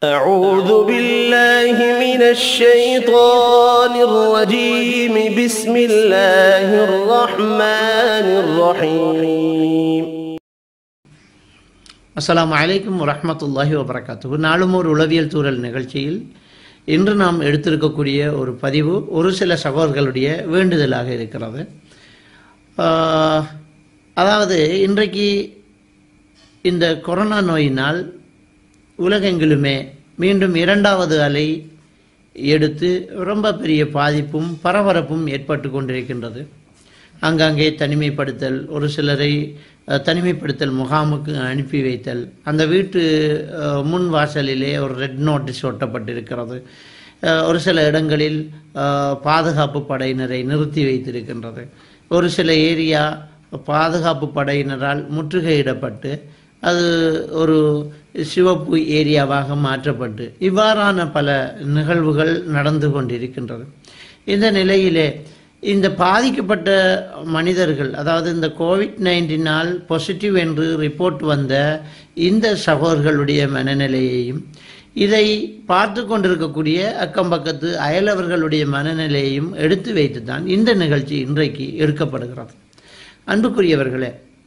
أعوذ بالله من الشيطان الرجيم بسم الله الرحمن الرحيم அஸ்ஸலாமு அலைக்கும் வரஹ்மத்துல்லாஹி வபரகாத்துஹு. நாளும் ஒரு உளவியல் தூரல் நிகழ்ச்சியில் இன்று நாம் எடுத்திருக்கக்கூடிய ஒரு பதிவு ஒரு சில சகோதரர்களுடைய வேண்டுதலாக இருக்கிறது. அதாவது இன்றைக்கு இந்த கொரோனா நோயினால் உலகெங்கிலுமே மீண்டும் இரண்டாவது அலை எடுத்து ரொம்ப பெரிய பாதிப்பும் பரபரப்பும் ஏற்பட்டு கொண்டிருக்கின்றது. அங்கங்கே தனிமைப்படுத்தல், ஒரு சிலரை தனிமைப்படுத்தல் முகாமுக்கு அனுப்பி வைத்தல், அந்த வீட்டு முன் வாசலிலே ஒரு ரெட் நோட்டீஸ் ஒட்டப்பட்டிருக்கிறது. ஒரு சில இடங்களில் பாதுகாப்பு படையினரை நிறுத்தி வைத்திருக்கின்றது. ஒரு சில ஏரியா பாதுகாப்பு படையினரால் முற்றுகையிடப்பட்டு அது ஒரு சிவப்பு ஏரியாவாக மாற்றப்பட்டு இவ்வாறான பல நிகழ்வுகள் நடந்து கொண்டிருக்கின்றது. இந்த நிலையிலே இந்த பாதிக்கப்பட்ட மனிதர்கள், அதாவது இந்த கோவிட்-19 பாசிட்டிவ் என்று ரிப்போர்ட் வந்த இந்த சகோதரர்களுடைய மனநிலையையும் இதை பார்த்து கொண்டிருக்கக்கூடிய அக்கம் பக்கத்து அயலவர்களுடைய மனநிலையையும் எடுத்து வைத்து தான் இந்த நிகழ்ச்சி இன்றைக்கு எடுக்கப்படுகிறது. அன்புக்குரியவர்களே,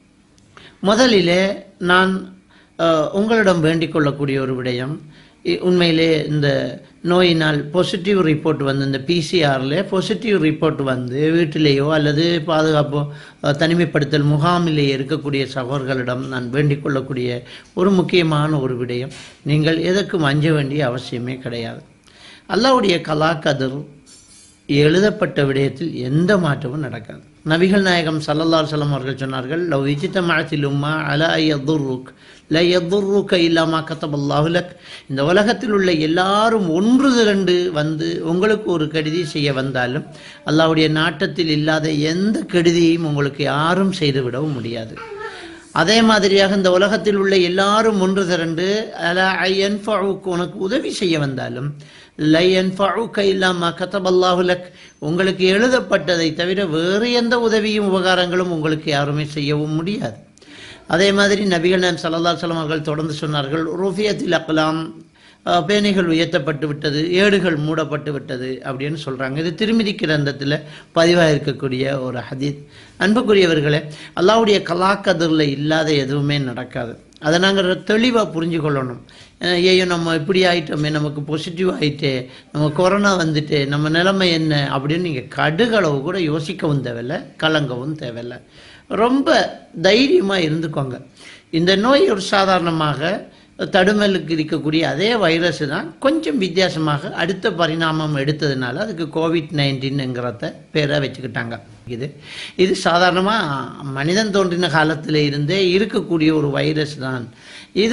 முதலிலே நான் உங்களிடம் வேண்டிக் கொள்ளக்கூடிய ஒரு விடயம், உண்மையிலே இந்த நோயினால் பாசிட்டிவ் ரிப்போர்ட் வந்து இந்த பிசிஆரில் பாசிட்டிவ் ரிப்போர்ட் வந்து வீட்டிலேயோ அல்லது பாதுகாப்பு தனிமைப்படுத்தல் முகாமிலேயே இருக்கக்கூடிய சகோதரர்களிடம் நான் வேண்டிக் கொள்ளக்கூடிய ஒரு முக்கியமான ஒரு விடயம், நீங்கள் எதற்கும் அஞ்ச வேண்டிய அவசியமே கிடையாது. அல்லாஹ்வுடைய கலா கதிர் எழுதப்பட்ட விடயத்தில் எந்த மாற்றமும் நடக்காது. நபிகள் நாயகம் ஸல்லல்லாஹு அலைஹி வஸல்லம் அவர்கள் சொன்னார்கள், லவ் இஜ்தமஅத்தில் உம்மா அலா யதுர்ருக் லா யதுர்ருக இல்லா மா கதபல்லாஹு லக். இந்த உலகத்தில் உள்ள எல்லாரும் ஒன்று திரண்டு வந்து உங்களுக்கு ஒரு கெடுதி செய்ய வந்தாலும் அல்லாஹ்வுடைய நாட்டத்தில் இல்லாத எந்த கெடுதியையும் உங்களுக்கு யாரும் செய்துவிடவும் முடியாது. அதே மாதிரியாக இந்த உலகத்தில் உள்ள எல்லாரும் ஒன்று திரண்டு அலா யன்ஃபஉக் உனக்கு உதவி செய்ய வந்தாலும் லா யன்ஃபஉக இல்லா மா கதபல்லாஹு லக், உங்களுக்கு எழுதப்பட்டதை தவிர வேறு எந்த உதவியும் உபகாரங்களும் உங்களுக்கு யாருமே செய்யவும் முடியாது. அதே மாதிரி நபிகள் நாயகம் ஸல்லல்லாஹு அலைஹி வஸல்லம் அவர்கள் தொடர்ந்து சொன்னார்கள், ருஃபியத்தில் அக்லாம், பேனைகள் உயர்த்தப்பட்டு விட்டது, ஏடுகள் மூடப்பட்டு விட்டது அப்படின்னு சொல்கிறாங்க. இது திருமிதி கிரந்தத்தில் பதிவாக இருக்கக்கூடிய ஒரு ஹதீத். அன்புக்குரியவர்களே, அல்லாஹ்வுடைய கலாக்கதிரில் இல்லாத எதுவுமே நடக்காது. அதை நாங்கள் தெளிவாக புரிஞ்சு கொள்ளணும். ஐயோ நம்ம இப்படி ஆகிட்டோமே, நமக்கு பாசிட்டிவ் ஆகிட்டே, நம்ம கொரோனா வந்துட்டு நம்ம நிலைமை என்ன அப்படின்னு நீங்கள் கடுகளவு கூட யோசிக்கவும் தேவையில்லை, கலங்கவும் தேவையில்லை. ரொம்ப தைரியமாக இருந்துக்கோங்க. இந்த நோய் ஒரு சாதாரணமாக தடுமலுக்கு இருக்கக்கூடிய அதே வைரஸ் தான் கொஞ்சம் வித்தியாசமாக அடுத்த பரிணாமம் எடுத்ததுனால அதுக்கு கோவிட்-19ங்கிறத பேரை வச்சுக்கிட்டாங்க. இது சாதாரணமாக மனிதன் தோன்றின காலத்தில் இருந்தே இருக்கக்கூடிய ஒரு வைரஸ் தான். இது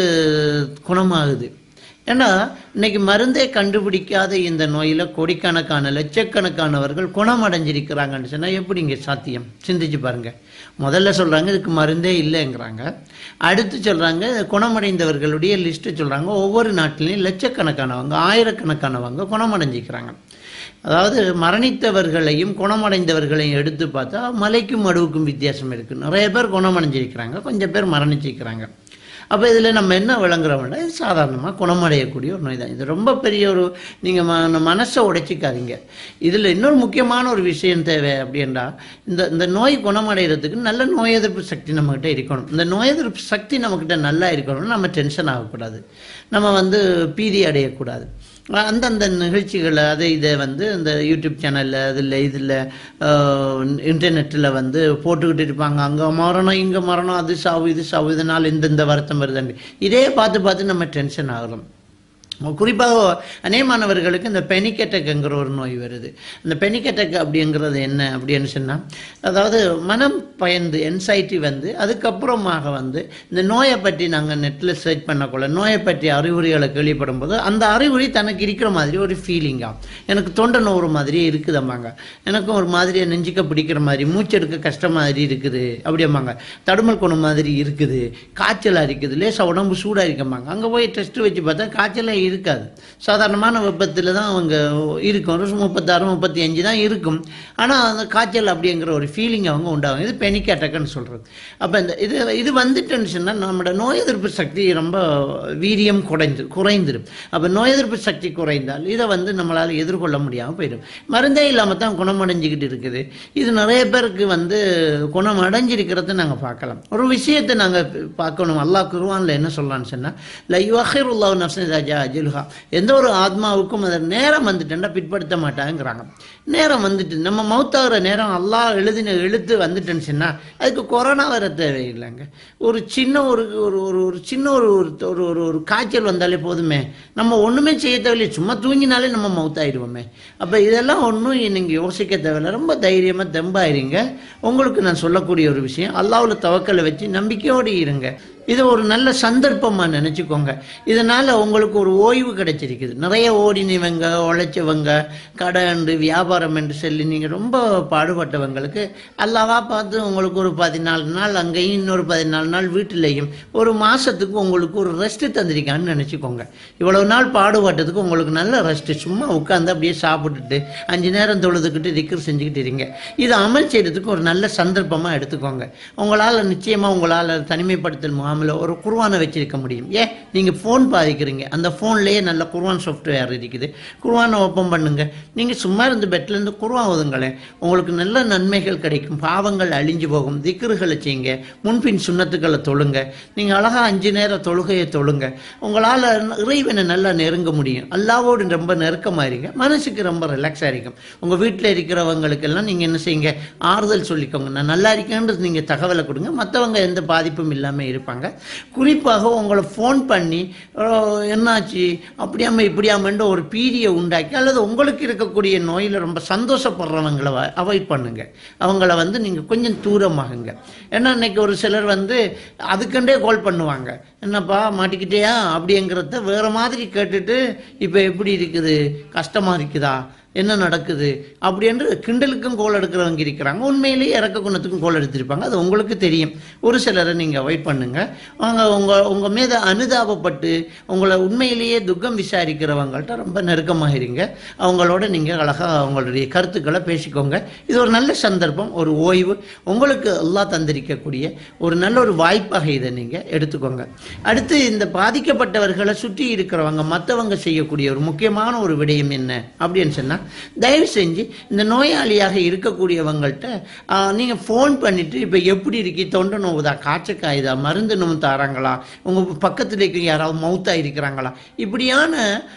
குணமாகுது. ஏன்னா இன்னைக்கு மருந்தே கண்டுபிடிக்காத இந்த நோயில் கோடிக்கணக்கான லட்சக்கணக்கானவர்கள் குணமடைஞ்சிருக்கிறாங்கன்னு சொன்னால் எப்படிங்க சாத்தியம்? சிந்திச்சு பாருங்க. முதல்ல சொல்கிறாங்க இதுக்கு மருந்தே இல்லைங்கிறாங்க, அடுத்து சொல்கிறாங்க குணமடைந்தவர்களுடைய லிஸ்ட்டு சொல்கிறாங்க. ஒவ்வொரு நாட்டிலையும் லட்சக்கணக்கானவங்க ஆயிரக்கணக்கானவங்க குணமடைஞ்சிக்கிறாங்க. அதாவது மரணித்தவர்களையும் குணமடைந்தவர்களையும் எடுத்து பார்த்தா மலைக்கும் மடுவுக்கும் வித்தியாசம் இருக்குது. நிறைய பேர் குணமடைஞ்சிருக்கிறாங்க, கொஞ்சம் பேர் மரணிச்சிருக்கிறாங்க. அப்போ இதில் நம்ம என்ன விளங்குறோம்னா, இது சாதாரணமாக குணமடையக்கூடிய ஒரு நோய் தான். இது ரொம்ப பெரிய ஒரு நீங்கள் மனசை உடைச்சிக்காதீங்க. இதில் இன்னொரு முக்கியமான ஒரு விஷயம் தேவை அப்படின்னா, இந்த நோய் குணமடைகிறதுக்கு நல்ல நோய் எதிர்ப்பு சக்தி நம்மக்கிட்ட இருக்கணும். இந்த நோய் எதிர்ப்பு சக்தி நம்மக்கிட்ட நல்லா இருக்கணும்னு நம்ம டென்ஷன் ஆகக்கூடாது, நம்ம பீதி அடையக்கூடாது. அந்தந்த நிகழ்ச்சிகளை அதை இதை இந்த யூடியூப் சேனலில் இதில் இன்டர்நெட்டில் போட்டுக்கிட்டு இருப்பாங்க. அங்கே மரணம், இங்கே மரணம், அது சாவு, இது சாவு, இதனால் இந்த வருத்தம் வருதுன்னு இதே பார்த்து நம்ம டென்ஷன் ஆகிறோம். குறிப்பாக அநேகமானவர்களுக்கு இந்த பெனிக் அட்டாக்ங்கிற ஒரு நோய் வருது. இந்த பெனிக் அட்டாக் அப்படிங்கிறது என்ன அப்படின்னு சொன்னால், அதாவது மனம் பயந்து என்சைட்டி அதுக்கப்புறமாக இந்த நோயை பற்றி நாங்கள் நெட்டில் சர்ச் பண்ணக்குள்ள நோயை பற்றி அறிகுறிகளை கேள்விப்படும் போது அந்த அறிகுறி தனக்கு இருக்கிற மாதிரி ஒரு ஃபீலிங்காக, எனக்கு தொண்டை நோறு மாதிரியே இருக்குதம்பாங்க, எனக்கும் ஒரு மாதிரியே நெஞ்சிக்க பிடிக்கிற மாதிரி, மூச்செடுக்க கஷ்டம் மாதிரி இருக்குது அப்படிம்பாங்க, தடுமல் குணம் மாதிரி இருக்குது, காய்ச்சலாக இருக்குது, லேசாக உடம்பு சூடாக இருக்கம்பாங்க. அங்கே போய் டெஸ்ட் வச்சு பார்த்தா காய்ச்சலாக இருக்காது. சாதாரணமான வெப்பத்தில் தான் அவங்க இருக்கும். 36 35 தான் இருக்கும். ஆனால் அந்த காய்ச்சல் அப்படிங்கிற ஒரு ஃபீலிங் அவங்க உண்டாகும். இது பெனிக் அட்டாக்னு சொல்கிறது. அப்போ இது வந்துட்டுன்னு சொன்னால் நம்மளோட நோய் எதிர்ப்பு சக்தி ரொம்ப வீரியம் குறைந்துடும். அப்போ நோய் எதிர்ப்பு சக்தி குறைந்தால் இதை நம்மளால் எதிர்கொள்ள முடியாமல் போயிடும். மருந்தே இல்லாமல் தான் குணமடைஞ்சிக்கிட்டு இருக்குது. இது நிறைய பேருக்கு குணம் அடைஞ்சிருக்கிறத நாங்கள் பார்க்கலாம். ஒரு விஷயத்தை நாங்கள் பார்க்கணும். அல்லாஹ் குர்ஆன்ல என்ன சொல்லலான்னு சொன்னால், லா யுஅக்கிருல்லாஹு நஃப்ஸன் இதா ஜாஅ அஜலுஹா, எந்த ஒரு ஆத்மாவுக்கும் அது நேரம் வந்துட்டுன்னா பிற்படுத்த மாட்டாங்கிறாங்க. நேரம் வந்துட்டு நம்ம மௌத்தாகிற நேரம் அல்லாஹ் எழுதின எழுத்து வந்துட்டுன்னு சொன்னால் அதுக்கு கொரோனா வர தேவையில்லைங்க. ஒரு சின்ன ஒரு சின்ன ஒரு காய்ச்சல் வந்தாலே போதுமே, நம்ம ஒன்றுமே செய்ய தேவையில்லை, சும்மா தூங்கினாலே நம்ம மௌத்தாயிடுவோமே. அப்போ இதெல்லாம் ஒன்றும் நீங்கள் யோசிக்க தேவையில்லை. ரொம்ப தைரியமாக தெம்பாயிருங்க. உங்களுக்கு நான் சொல்லக்கூடிய ஒரு விஷயம், அல்லாஹ்வுல தவக்கலை வச்சு நம்பிக்கையோடு இருங்க. இது ஒரு நல்ல சந்தர்ப்பமாக நினச்சிக்கோங்க. இதனால் உங்களுக்கு ஒரு ஓய்வு கிடைச்சிருக்குது. நிறைய ஓடினவங்க, உழைச்சவங்க, கடை வியாபாரம் என்று சொல்லி நீங்கள் ரொம்ப பாடுபட்டவங்களுக்கு அல்லாவா பார்த்து உங்களுக்கு ஒரு 14 நாள் அங்கேயும் இன்னொரு 14 நாள் வீட்டிலையும் ஒரு மாதத்துக்கு உங்களுக்கு ஒரு ரெஸ்ட்டு தந்திருக்கான்னு நினச்சிக்கோங்க. இவ்வளவு நாள் பாடுபட்டதுக்கு உங்களுக்கு நல்ல ரெஸ்ட்டு. சும்மா உட்காந்து அப்படியே சாப்பிட்டுட்டு 5 நேரம் தொழுதுக்கிட்டு திக்ர் செஞ்சுக்கிட்டு இருங்க. இதை அமல் செய்கிறதுக்கு ஒரு நல்ல சந்தர்ப்பமாக எடுத்துக்கோங்க. உங்களால் நிச்சயமாக உங்களால் தனிமைப்படுத்தல் ஒரு குர்ஆனை வச்சிருக்க முடியும். ஏன் நீங்கள் ஃபோன் பாதிக்கிறீங்க, அந்த ஃபோன்லேயே நல்ல குர்ஆன் சாஃப்ட்வேர் இருக்குது. குர்ஆனை ஓப்பன் பண்ணுங்க. நீங்கள் சும்மா இருந்து பெட்லேருந்து குர்ஆன் ஓதுங்களேன். உங்களுக்கு நல்ல நன்மைகள் கிடைக்கும். பாவங்கள் அழிஞ்சு போகும். திக்ருகளை செய்யுங்க. முன்பின் சுன்னத்துக்களை தொழுங்க. நீங்கள் அழகாக 5 நேர தொழுகையை தொழுங்க. உங்களால் இறைவனை நல்லா நெருங்க முடியும். அல்லாவோடு ரொம்ப நெருக்கமாக இருங்க. மனசுக்கு ரொம்ப ரிலாக்ஸாக இருக்கும். உங்கள் வீட்டில் இருக்கிறவங்களுக்கெல்லாம் நீங்கள் என்ன செய்யுங்க, ஆறுதல் சொல்லிக்கோங்க. நான் நல்லா இருக்கேன்றது நீங்கள் தகவலை கொடுங்க. மற்றவங்க எந்த பாதிப்பும் இல்லாமல் இருப்பாங்க. குறிப்பாக உங்களை ஃபோன் பண்ணி என்னாச்சு அப்படியாம இப்படியாமன்ற ஒரு பீதியை உண்டாக்கி அல்லது உங்களுக்கு இருக்கக்கூடிய நோயில் ரொம்ப சந்தோஷப்படுறவங்களை அவாய்ட் பண்ணுங்க. அவங்கள நீங்கள் கொஞ்சம் தூரமாகுங்க. ஏன்னா இன்னைக்கு ஒரு சிலர் அதுக்கண்டே கால் பண்ணுவாங்க. என்னப்பா மாட்டிக்கிட்டேயா அப்படிங்கிறத வேற மாதிரி கேட்டுட்டு இப்போ எப்படி இருக்குது, கஷ்டமாக இருக்குதா, என்ன நடக்குது அப்படி என்று கிண்டலுக்கும் கோல் எடுக்கிறவங்க இருக்கிறாங்க. உண்மையிலேயே இறக்க குணத்துக்கும் கோல் எடுத்திருப்பாங்க. அது உங்களுக்கு தெரியும். ஒரு சிலரை நீங்கள் அவாய்ட் பண்ணுங்க. உங்கள் மீது அனுதாபப்பட்டு உங்களை உண்மையிலேயே துக்கம் விசாரிக்கிறவங்கள்ட்ட ரொம்ப நெருக்கமாக இருங்க. அவங்களோட நீங்கள் அழகாக அவங்களுடைய கருத்துக்களை பேசிக்கோங்க. இது ஒரு நல்ல சந்தர்ப்பம், ஒரு ஓய்வு உங்களுக்கு அல்லாஹ் தந்திருக்கக்கூடிய ஒரு நல்ல ஒரு வாய்ப்பாக இதை நீங்கள் எடுத்துக்கோங்க. அடுத்து இந்த பாதிக்கப்பட்டவர்களை சுற்றி இருக்கிறவங்க மற்றவங்க செய்யக்கூடிய ஒரு முக்கியமான ஒரு விடயம் என்ன அப்படின்னு சொன்னால், தயவு செஞ்சு இந்த நோயாளியாக இருக்கக்கூடியவங்கள்ட்ட நீங்கள் ஃபோன் பண்ணிவிட்டு இப்போ எப்படி இருக்கு, தொண்டை நோவுதா, காய்ச்சல் காயுதா, மருந்து நோவு தராங்களா, உங்கள் பக்கத்தில் இருக்க யாராவது மவுத்தாக இருக்கிறாங்களா, இப்படியான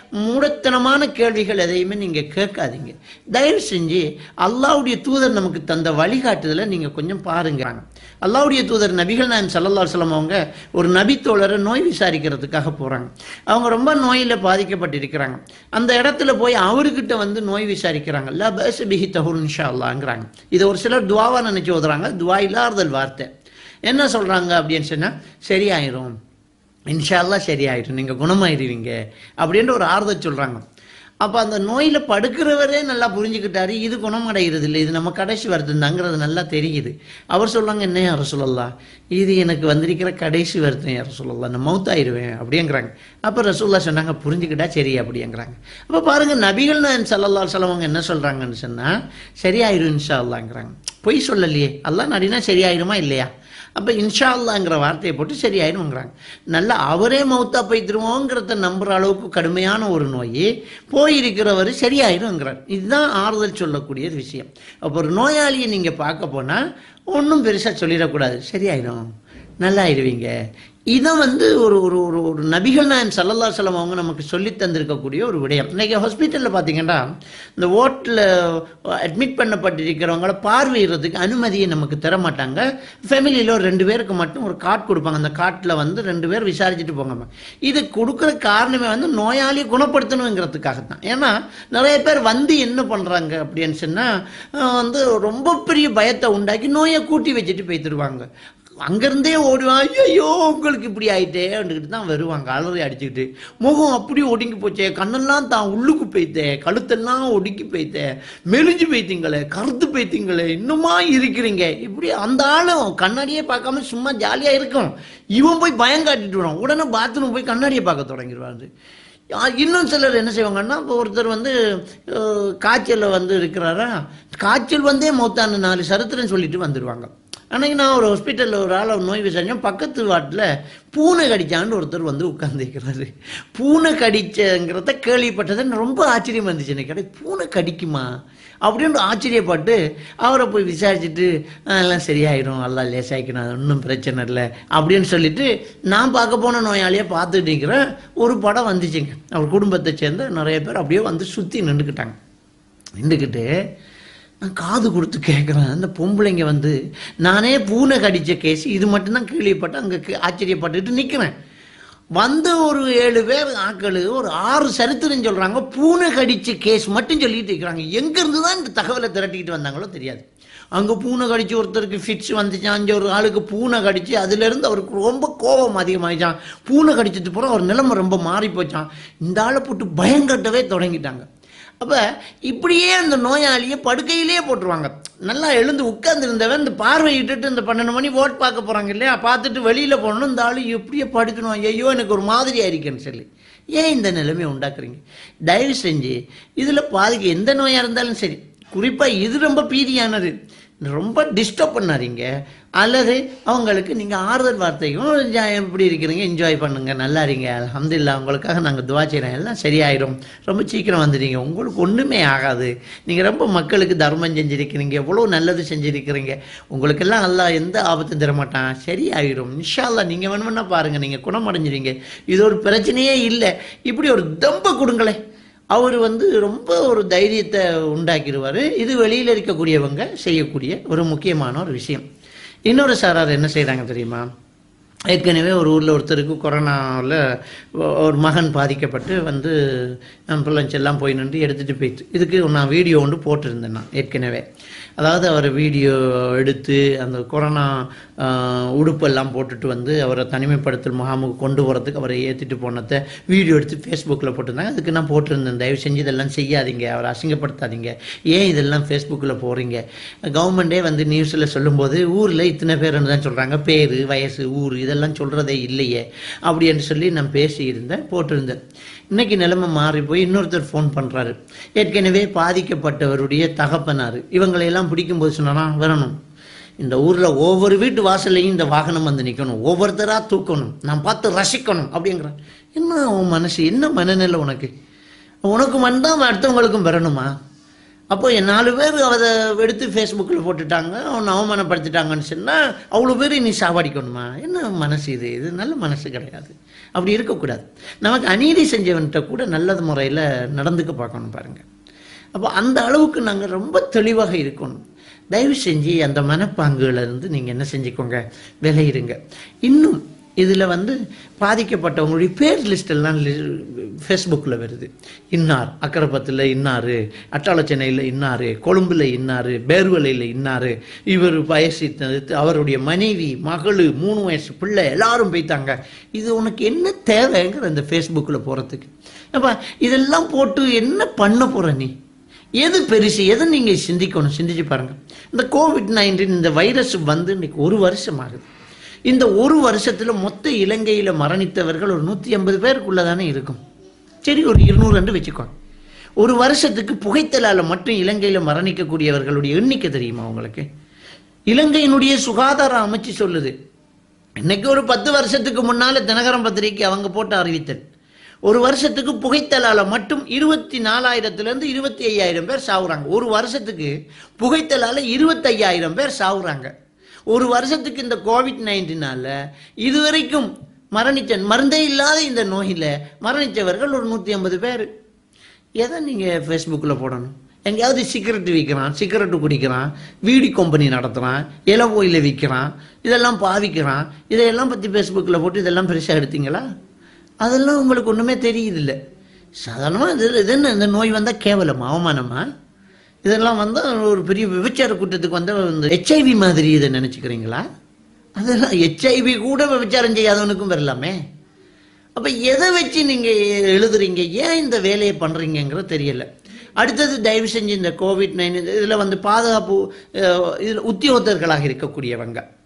மூடத்தனமான கேள்விகள் எதையுமே நீங்கள் கேட்காதீங்க. தயவு செஞ்சு அல்லாஹ்வுடைய தூதர் நமக்கு தந்த வழிகாட்டுதலை நீங்கள் கொஞ்சம் பாருங்க. அல்லாஹ்வுடைய தூதர் நபிகள் நாயகம் ஸல்லல்லாஹு அலைஹி வஸல்லம் அவங்க ஒரு நபி தோழரை நோய் விசாரிக்கிறதுக்காக போகிறாங்க. அவங்க ரொம்ப நோயில் பாதிக்கப்பட்டிருக்கிறாங்க. அந்த இடத்துல போய் அவர்கிட்ட நோய் விசாரிக்கிறாங்க. லா பஅஸ பிஹி தஹூர் இன்ஷா அல்லாஹ்ங்கறாங்க. இதை ஒரு சிலர் துவாவா நினைச்சு ஓதுறாங்க. துவா இல்லாதல் வார்த்தை. என்ன சொல்றாங்க அப்படின்னு சொன்னா, சரியாயிரும், இன்ஷா அல்லாஹ் சரியாயிரும், நீங்க குணமாயிருவீங்க அப்படின்ற ஒரு ஆறுதல் சொல்றாங்க. அப்போ அந்த நோயில் படுக்கிறவரே நல்லா புரிஞ்சுக்கிட்டாரு, இது குணமடைகிறது இல்லை, இது நம்ம கடைசி வருத்தந்தாங்கிறது நல்லா தெரியுது. அவர் சொல்லுவாங்க, என்ன யார சொல்லலாம், இது எனக்கு வந்திருக்கிற கடைசி வருத்தம் யார சொல்லலாம், நான் மௌத்தாயிருவேன் அப்படிங்கிறாங்க. அப்போ ரசூல்லா சொன்னாங்க, புரிஞ்சுக்கிட்டா சரி அப்படிங்கிறாங்க. அப்போ பாருங்க, நபிகள் நாயகம் ஸல்லல்லாஹு அலைஹி வஸல்லம் என்ன சொல்றாங்கன்னு சொன்னா, சரியாயிரும் இன்ஷா அல்லாஹ்ங்கறாங்க. பொய் சொல்லலையே, அல்லாஹ் நாடினா சரியாயிருமா இல்லையா? அப்போ இன்ஷா அல்லாஹ்ங்கிற வார்த்தையை போட்டு சரியாயிருங்கிறாங்க. நல்லா அவரே மௌத்தா போய்த்துருவோங்கிறத நம்புற அளவுக்கு கடுமையான ஒரு நோய் போயிருக்கிறவர் சரியாயிருங்கிறார். இதுதான் ஆறுதல் சொல்லக்கூடிய விஷயம். அப்போ ஒரு நோயாளியை நீங்கள் பார்க்க போனால் ஒன்றும் பெருசாக சொல்லிடக்கூடாது, சரியாயிரும், நல்லா ஆயிடுவீங்க. இதை ஒரு ஒரு ஒரு ஒரு நபிகள் நாயகம் ஸல்லல்லாஹு அலைஹி வஸல்லம் அவங்க நமக்கு சொல்லி தந்திருக்கக்கூடிய ஒரு விடயம். இன்றைக்கி ஹாஸ்பிட்டலில் பார்த்தீங்கன்னா இந்த ஓட்டில் அட்மிட் பண்ணப்பட்டிருக்கிறவங்கள பார்வையிடுறதுக்கு அனுமதியை நமக்கு தர மாட்டாங்க. ஃபேமிலியில் ஒரு 2 பேருக்கு மட்டும் ஒரு கார்டு கொடுப்பாங்க. அந்த கார்டில் 2 பேர் விசாரிச்சுட்டு போங்க. இது கொடுக்குற காரணமே நோயாளியை குணப்படுத்தணுங்கிறதுக்காகத்தான். ஏன்னா நிறைய பேர் என்ன பண்ணுறாங்க அப்படின்னு சொன்னால் ரொம்ப பெரிய பயத்தை உண்டாக்கி நோயை கூட்டி வச்சுட்டு போய்த்துருவாங்க. அங்கேருந்தே ஓடுவான், ஐயோ உங்களுக்கு இப்படி ஆகிட்டே வந்துக்கிட்டு தான் வருவாங்க, அலறி அடிச்சுக்கிட்டு. முகம் அப்படி ஒடுங்கி போச்சே, கண்ணெல்லாம் தான் உள்ளுக்கு போய்த்தேன், கழுத்தெல்லாம் ஒடுக்கி போய்த்தேன், மெலிஞ்சு போய்த்தீங்களே, கருத்து போய்த்தீங்களே, இன்னுமா இருக்கிறீங்க. இப்படி அந்த ஆளும் கண்ணாடியே பார்க்காம சும்மா ஜாலியாக இருக்கும். இவன் போய் பயம் காட்டிட்டு வரான். உடனே பாத்ரூம் போய் கண்ணாடியை பார்க்க தொடங்கிடுவாரு. இன்னும் சிலர் என்ன செய்வாங்கன்னா, இப்போ ஒருத்தர் வந்து காய்ச்சலில் வந்து இருக்கிறாரா, காய்ச்சல் வந்தே மௌத்தான 4 சரித்திரம் சொல்லிட்டு வந்துடுவாங்க. அன்றைக்கி நான் ஒரு ஹாஸ்பிட்டலில் ஒரு ஆள் நோய் விசாரிச்சேன். பக்கத்து வாட்டில் பூனை கடிச்சான்னு ஒருத்தர் வந்து உட்காந்துருக்கிறாரு. பூனை கடிச்சங்கிறத கேள்விப்பட்டது ரொம்ப ஆச்சரியமாக இருந்துச்சு எனக்கு. பூனை கடிக்குமா அப்படின்னு ஆச்சரியப்பட்டு அவரை போய் விசாரிச்சுட்டு எல்லாம் சரியாயிடும், எல்லாம் லேசாகிக்கணும், அது ஒன்றும் பிரச்சனை இல்லை அப்படின்னு சொல்லிட்டு நான் பார்க்க போன நோயாளியை பார்த்துட்டு இருக்கிறேன். ஒரு படம் வந்துச்சுங்க. அவர் குடும்பத்தை சேர்ந்த நிறைய பேர் அப்படியே வந்து சுற்றி நின்றுக்கிட்டாங்க. நின்றுக்கிட்டு நான் காது கொடுத்து கேட்குறேன். அந்த பொம்பளைங்க வந்து நானே பூனை கடித்த கேஸ் இது மட்டும்தான் கேள்விப்பட்டு அங்கே ஆச்சரியப்பட்டுட்டு நிற்கிறேன். வந்து ஒரு 7 பேர் ஆக்கள் ஒரு 6 சரித்திரம் சொல்கிறாங்க. பூனை கடித்த கேஸ் மட்டும் சொல்லிட்டு இருக்கிறாங்க. எங்கேருந்து தான் இந்த தகவலை திரட்டிக்கிட்டு வந்தாங்களோ தெரியாது. அங்கே பூனை கடிச்சு ஒருத்தருக்கு ஃபிட்ஸ் வந்துச்சான். அங்கே ஒரு ஆளுக்கு பூனை கடிச்சு அதுலேருந்து அவருக்கு ரொம்ப கோபம் அதிகமாகிச்சான். பூனை கடிச்சது பூரா அவர் நிலைமை ரொம்ப மாறி போச்சான். இந்த ஆளை போட்டு பயங்கட்டவே தொடங்கிட்டாங்க. அப்போ இப்படியே அந்த நோயாளியை படுக்கையிலே போட்டுருவாங்க. நல்லா எழுந்து உட்கார்ந்துருந்தவன் இந்த பார்வையிட்டு இந்த 12 மணி ஓட் பார்க்க போகிறாங்க இல்லையா, பார்த்துட்டு வெளியில் போகணும். இந்த ஆள் எப்படியே படுக்கணும், ஐயோ எனக்கு ஒரு மாதிரியாக இருக்கேன்னு சொல்லி. ஏன் இந்த நிலைமையை உண்டாக்குறீங்க? தயவு செஞ்சு இதில் பாதிக்க எந்த நோயாக இருந்தாலும் சரி, குறிப்பாக இது ரொம்ப பீதியானது, ரொம்ப டிஸ்டர்ப் பண்ணாதீங்க. அல்லது அவங்களுக்கு நீங்கள் ஆறுதல் வார்த்தைக்கும் எப்படி இருக்கிறீங்க, என்ஜாய் பண்ணுங்க, நல்லா இருங்க, அல்ஹம்துலில்லாஹ் உங்களுக்காக நாங்கள் துவா செய்கிறோம், எல்லாம் சரியாயிடும், ரொம்ப சீக்கிரம் வந்துடுங்க, உங்களுக்கு ஒன்றுமே ஆகாது, நீங்கள் ரொம்ப மக்களுக்கு தர்மம் செஞ்சுருக்கிறீங்க, எவ்வளோ நல்லது செஞ்சுருக்கிறீங்க, உங்களுக்கெல்லாம் அல்லாஹ் எந்த ஆபத்தும் தரமாட்டான், சரியாயிடும், இன்ஷா அல்லாஹ் நீங்கள் வேணும்னா பாருங்கள், நீங்கள் குணமடைஞ்சிருங்க, இது ஒரு பிரச்சனையே இல்லை, இப்படி ஒரு தம்பை கொடுங்களேன். அவர் வந்து ரொம்ப ஒரு தைரியத்தை உண்டாக்கிடுவார். இது வெளியில் இருக்கக்கூடியவங்க செய்யக்கூடிய ஒரு முக்கியமான ஒரு விஷயம். இன்னொரு சாரார் என்ன செய்கிறாங்க தெரியுமா? ஏற்கனவே ஒரு ஊரில் ஒருத்தருக்கு கொரோனாவில் ஒரு மகன் பாதிக்கப்பட்டு வந்து ஆம்புலன்ஸ் எல்லாம் போய் நின்று எடுத்துகிட்டு போயிட்டு, இதுக்கு நான் வீடியோ ஒன்று போட்டிருந்தேன் நான் ஏற்கனவே. அதாவது அவர் வீடியோ எடுத்து அந்த கொரோனா உடுப்பெல்லாம் போட்டுட்டு வந்து அவரை தனிமைப்படுத்தல் முகாமுக்கு கொண்டு போகிறதுக்கு அவரை ஏற்றிட்டு போனதை வீடியோ எடுத்து ஃபேஸ்புக்கில் போட்டிருந்தாங்க. அதுக்கு நான் போட்டிருந்தேன், தயவு செஞ்சு இதெல்லாம் செய்யாதீங்க, அவரை அசிங்கப்படுத்தாதீங்க, ஏன் இதெல்லாம் ஃபேஸ்புக்கில் போகிறீங்க, கவர்மெண்ட்டே வந்து நியூஸில் சொல்லும்போது ஊரில் இத்தனை பேர்னு தான் சொல்கிறாங்க, பேர் வயசு ஊர் இதெல்லாம் சொல்கிறதே இல்லையே அப்படின்னு சொல்லி நான் பேசியிருந்தேன், போட்டிருந்தேன். இன்றைக்கி நிலைமை மாறி போய் இன்னொருத்தர் ஃபோன் பண்ணுறாரு. ஏற்கனவே பாதிக்கப்பட்டவருடைய தகப்பனார் இவங்களையெல்லாம் பிடிக்கும்போது சொன்னா வரணும், இந்த ஊரில் ஒவ்வொரு வீட்டு வாசல்லையும் இந்த வாகனம் வந்து நிற்கணும், ஒவ்வொருத்தராக தூக்கணும், நான் பார்த்து ரசிக்கணும் அப்படிங்கிறான். என்ன உன் மனசு, என்ன மனநிலை உனக்கு? உனக்கு வந்தால் அடுத்தவங்களுக்கும் வரணுமா? அப்போ 4 பேர் அதை எடுத்து ஃபேஸ்புக்கில் போட்டுட்டாங்க, அவனை அவமானப்படுத்திட்டாங்கன்னு சொன்னால் அவ்வளோ பேர் நீ சாவடிக்கணுமா? என்ன மனசு இது? இது நல்ல மனசு கிடையாது. அப்படி இருக்கக்கூடாது. நமக்கு அநீதி செஞ்சவன்கிட்ட கூட நல்லது முறையில் நடந்துக்க பார்க்கணும் பாருங்கள். அப்போ அந்த அளவுக்கு நாங்கள் ரொம்ப தெளிவாக இருக்கணும். தயவு செஞ்சு அந்த மனப்பாங்குகளிலிருந்து நீங்கள் என்ன செஞ்சுக்கோங்க, விளையிடுங்க. இன்னும் இதில் வந்து பாதிக்கப்பட்டவங்களுடைய பேர் லிஸ்டெல்லாம் ஃபேஸ்புக்கில் வருது. இன்னார் அக்கரப்பத்தில் இன்னார், அட்டாள சென்னையில் இன்னார், கொழும்பில் இன்னார், பேர்வலையில் இன்னார், இவர் வயசு அவருடைய மனைவி மகள் 3 வயசு பிள்ளை எல்லாரும் போய்த்தாங்க. இது உனக்கு என்ன தேவைங்கிற அந்த ஃபேஸ்புக்கில் போகிறதுக்கு? அப்போ இதெல்லாம் போட்டு என்ன பண்ண போகிற நீ? எது பெருசு, எதை நீங்கள் சிந்திக்கணும், சிந்திச்சு பாருங்கள். இந்த COVID-19 இந்த வைரஸ் வந்து இன்னைக்கு 1 வருஷம் ஆகுது. இந்த 1 வருஷத்தில் மொத்த இலங்கையில் மரணித்தவர்கள் ஒரு 150 பேருக்குள்ளே தானே இருக்கும். சரி, ஒரு 200 வச்சுக்கோங்க. 1 வருஷத்துக்கு புகைத்தலால் மட்டும் இலங்கையில் மரணிக்கக்கூடியவர்களுடைய எண்ணிக்கை தெரியுமா உங்களுக்கு? இலங்கையினுடைய சுகாதார அமைச்சு சொல்லுது. இன்னைக்கு ஒரு 10 வருஷத்துக்கு முன்னால் தினகரன் பத்திரிகை அவங்க போட்டு அறிவித்தல், 1 வருஷத்துக்கு புகைத்தலால் மட்டும் 24,000 25,000 பேர் சாவுறாங்க. 1 வருஷத்துக்கு புகைத்தலால் 25,000 பேர் சாவுறாங்க. 1 வருஷத்துக்கு இந்த COVID-19 இதுவரைக்கும் மருந்தே இல்லாத இந்த நோயில் மரணித்தவர்கள் ஒரு 150 பேர். எதை நீங்கள் ஃபேஸ்புக்கில் போடணும்? எங்கேயாவது சிகரெட்டு விற்கிறான், சிகரெட்டு குடிக்கிறான், வீடி கம்பெனி நடத்துகிறான், இலவோயில் விற்கிறான், இதெல்லாம் பாவிக்கிறான், இதையெல்லாம் பற்றி ஃபேஸ்புக்கில் போட்டு இதெல்லாம் பெருசாக எடுத்தீங்களா? அதெல்லாம் உங்களுக்கு ஒன்றுமே தெரியுதில்லை. சாதாரணமாக இது என்ன, இந்த நோய் வந்தால் கேவலமா, அவமானமா? இதெல்லாம் வந்தால் ஒரு பெரிய விபச்சார கூட்டத்துக்கு வந்தால் இந்த HIV மாதிரி இதை நினச்சிக்கிறீங்களா? அதெல்லாம் HIV கூட விபச்சாரம் செய்யாதவனுக்கும் வரலாமே. அப்போ எதை வச்சு நீங்கள் எழுதுறீங்க, ஏன் இந்த வேலையை பண்ணுறீங்கிற தெரியலை. அடுத்தது தயவு செஞ்சு இந்த COVID-19 இதில் வந்து பாதுகாப்பு இதில் உத்தியோகத்தர்களாக இருக்கக்கூடியவங்க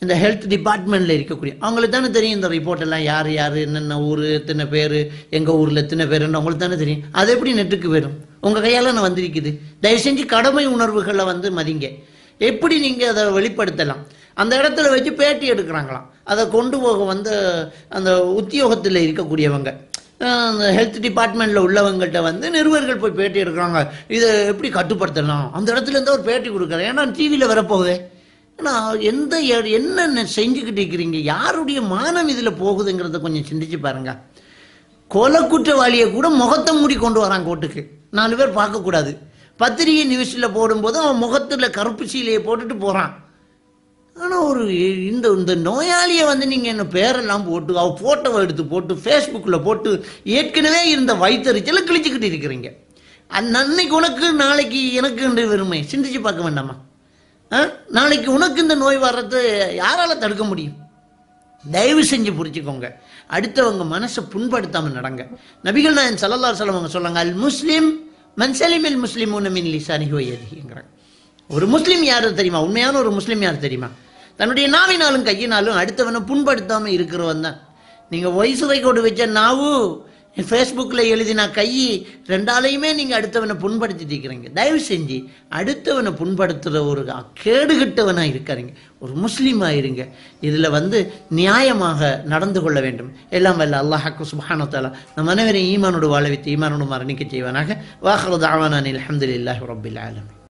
இந்த ஹெல்த் டிபார்ட்மெண்ட்டில் இருக்கக்கூடிய அவங்களுக்கு தானே தெரியும் இந்த ரிப்போர்ட் எல்லாம் யார் யார் என்னென்ன ஊர் எத்தனை பேர் எங்கள் ஊரில் எத்தனை பேருன்னு அவங்களுக்கு தானே தெரியும். அது எப்படி நெட்டுக்கு வரும்? உங்கள் கையால் நான் வந்திருக்குது. தயவு செஞ்சு கடமை உணர்வுகளை மதிங்க. எப்படி நீங்கள் அதை வெளிப்படுத்தலாம்? அந்த இடத்துல வச்சு பேட்டி எடுக்கிறாங்களாம். அதை கொண்டு போக அந்த உத்தியோகத்தில் இருக்கக்கூடியவங்க அந்த ஹெல்த் டிபார்ட்மெண்ட்டில் உள்ளவங்கள்ட்ட நிருபர்கள் போய் பேட்டி எடுக்கிறாங்க. இதை எப்படி கட்டுப்படுத்தலாம்? அந்த இடத்துல இருந்தால் ஒரு பேட்டி கொடுக்குறேன். ஏன்னா டிவியில் வரப்போகுது. ஏன்னா என்னென்ன செஞ்சுக்கிட்டு இருக்கிறீங்க? யாருடைய மானம் இதில் போகுதுங்கிறத கொஞ்சம் சிந்திச்சு பாருங்க. கொலை குற்றவாளியை கூட முகத்தை மூடி கொண்டு வரான் கோர்ட்டுக்கு. 4 பேர் பார்க்கக்கூடாது. பத்திரிகை நியூஸில் போடும்போது அவன் முகத்தில் கருப்பு சீலையை போட்டுட்டு போகிறான். ஆனால் ஒரு இந்த நோயாளியை நீங்கள் என்ன பேரெல்லாம் போட்டு அவள் ஃபோட்டோவை எடுத்து போட்டு ஃபேஸ்புக்கில் போட்டு ஏற்கனவே இருந்த வயிற்றுச்சலை கிழிச்சிக்கிட்டு இருக்கிறீங்க. அன்னைக்கு உனக்கு நாளைக்கு எனக்கு என்று வெறுமை சிந்திச்சு பார்க்க வேண்டாமா? நாளைக்கு உனக்கு இந்த நோய் வர்றது யாரால தடுக்க முடியும்? தயவு செஞ்சு புரிச்சுக்கோங்க. அடுத்தவங்க மனசை புண்படுத்தாமல் நடங்க. நபிகள் நாயகம் ஸல்லல்லாஹு அலைஹி வஸல்லம் அவங்க சொன்னாங்க, அல் முஸ்லிம் மன் ஸலிமல் முஸ்லிமூன மின் லிசானிஹி வ யதிஹிங்கிறாங்க. ஒரு முஸ்லீம் யார் தெரியுமா? உண்மையான ஒரு முஸ்லீம் யார் தெரியுமா? தன்னுடைய நாவினாலும் கையினாலும் அடுத்தவனை புண்படுத்தாமல் இருக்கிறவன் தான். நீங்கள் வயசுரை கொண்டு வச்ச நாவு, ஃபேஸ்புக்கில் எழுதினா கை, ரெண்டாலையுமே நீங்கள் அடுத்தவனை புண்படுத்திட்டு இருக்கிறீங்க. தயவு செஞ்சு அடுத்தவனை புண்படுத்துகிற ஒரு கேடுகட்டவனாக இருக்காருங்க. ஒரு முஸ்லீமாக இருங்க. இதில் நியாயமாக நடந்து கொள்ள வேண்டும். எல்லாம் வல்ல அல்லாஹ் சுப்ஹானஹு வ தஆலா நம் அனைவரையும் ஈமானோடு வாழ வைத்து ஈமானோடு மரணிக்க செய்வானாக. வாஹிரு தஅவானா அல்ஹம்துலில்லாஹி ரப்பில் ஆலமீன்.